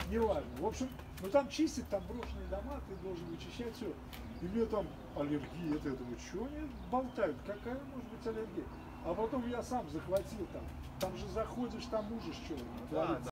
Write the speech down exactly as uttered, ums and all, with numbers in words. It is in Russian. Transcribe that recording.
неважно. В общем, ну там чистят, там брошенные дома, ты должен вычищать все. И мне там аллергия, это я думаю, что они болтают, какая может быть аллергия? А потом я сам захватил там, там же заходишь, там ужас, что Да,